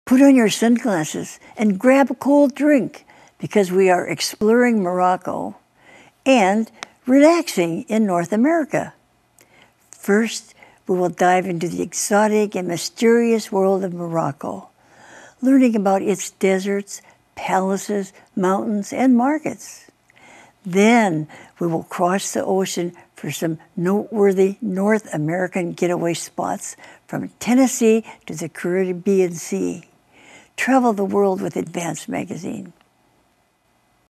Put on your sunglasses and grab a cold drink because we are exploring Morocco and relaxing in North America. First, we will dive into the exotic and mysterious world of Morocco, learning about its deserts, palaces, mountains, and markets. Then we will cross the ocean for some noteworthy North American getaway spots from Tennessee to the Caribbean Sea. Travel the world with Advance Magazine.